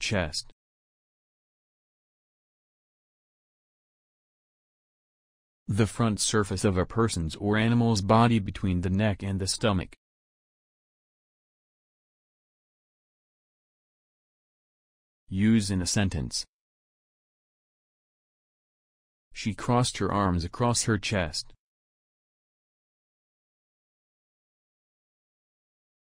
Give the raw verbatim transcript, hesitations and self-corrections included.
chest. The front surface of a person's or animal's body between the neck and the stomach. Use in a sentence. She crossed her arms across her chest.